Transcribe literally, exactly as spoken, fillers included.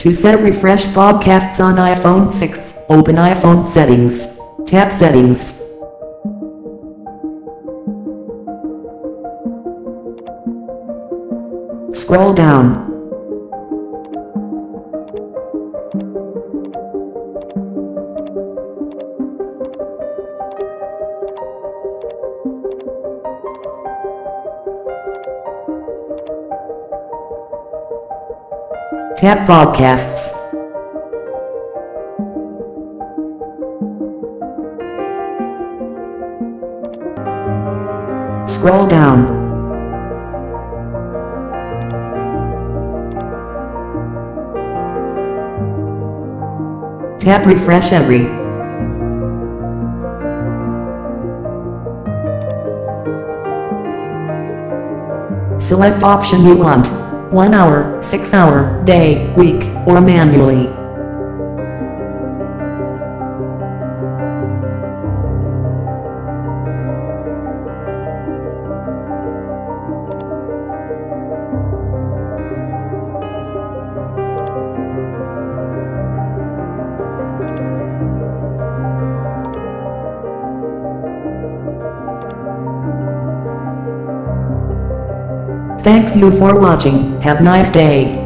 To set refresh podcasts on iPhone six, open iPhone settings. Tap settings. Scroll down. Tap podcasts. Scroll down. Tap refresh every. Select option you want. One hour, six hour, day, week, or manually. Thanks you for watching. Have nice day.